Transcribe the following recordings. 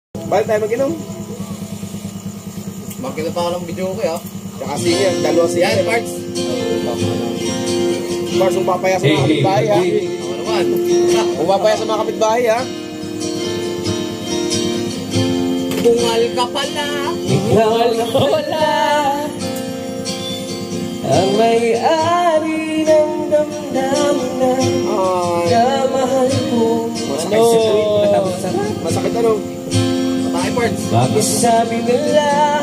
Balik tayo mag-inom. Makita pa ako ng video ko ya. Tsaka siya, dalawa siya. Yan, parts. Parts, kung papaya sa mga kapitbahay ha. Ako naman. Kung papaya sa mga kapitbahay ha. Bungal ka pala. Bungal ka pala. Ang may-ari ng damdamin na mahal ko. Masakit ano? Patay, parts. Bakit sabi nila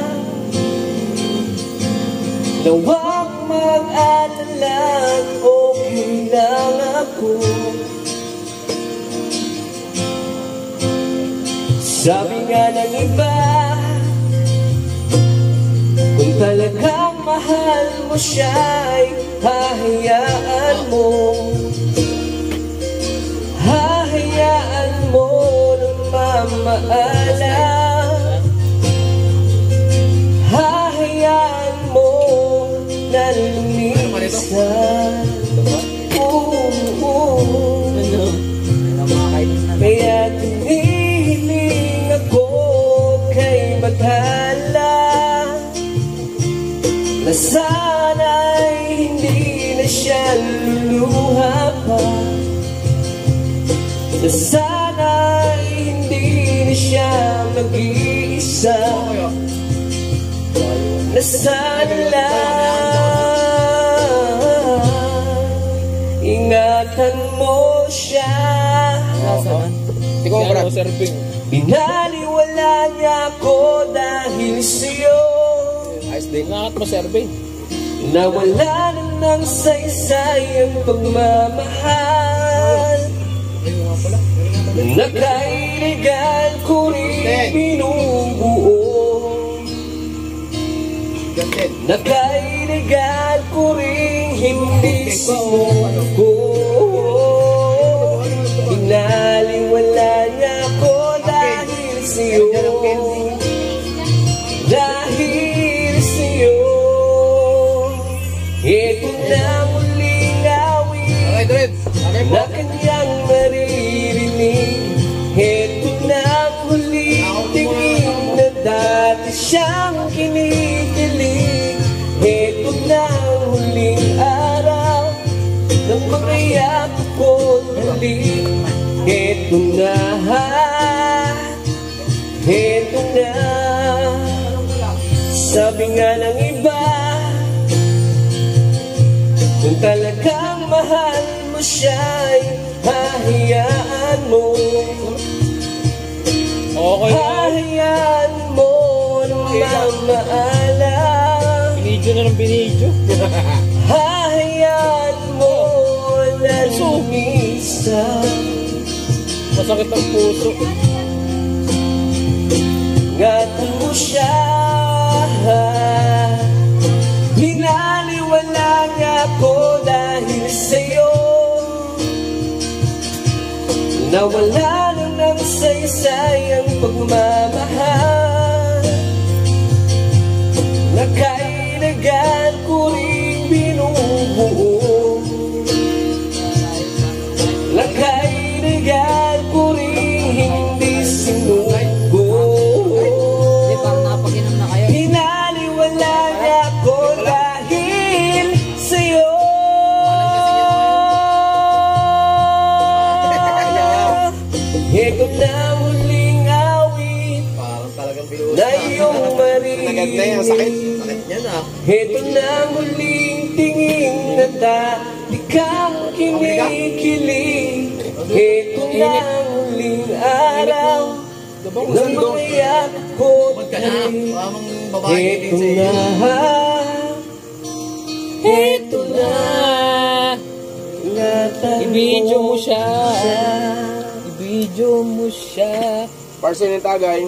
na huwag mag-alala, okay lang ako. Sabi nga ng iba, kung talagang mahal mo siya'y hahayaan mo. Hahayaan mo ng mamaala. Hahayaan mo na lumisan. Kaya tinihiling ako kay Bathala na sana'y hindi na siya luluha pa, na sana'y hindi na siya mag-iisa, na sana lang ingatan mo siya. Ikaw ang serving. Binaliwala niya ako dahil sa'yo. Ayos din. Ingat mo serving. Nawala na ng saysay ang pagmamahal. Nakailigan ko rin binubuo. Nakailigan ko rin hindi sinuko. Binaliwala niya ako dahil sa'yo. Dahil sa'yo. Ito na muling awit na kanyang maririnig. Ito na muling tingin na dati siyang kinikilig. Ito na muling araw ng pag-iyak ko halik. Ito na, ito na. Sabi nga ng iba, kung talagang mahal mo siya'y hahayaan mo. Okay. Hahayaan mo ng mamaala. Binidyo na ng binidyo. Hahayaan mo na lumisan. Masakit ang puso. Ingatan mo siya. Binaliwala niya ako dahil sa'yo. Nawala na ng saysay ang pagmamahal. Nakailigan ko rin binubuo. Nakailigan ko rin hindi sinuko. Binaliwala niya ako dahil sa'yo. Ito na huling awit na iyong maririnig. Sakit yan ah. Ito na huling tingin na dati kang kinikilig. Ito na huling araw na mangyayak ko tayo. Ito na, ito na. I-video mo siya. I-video mo siya. Parcel ng tagay.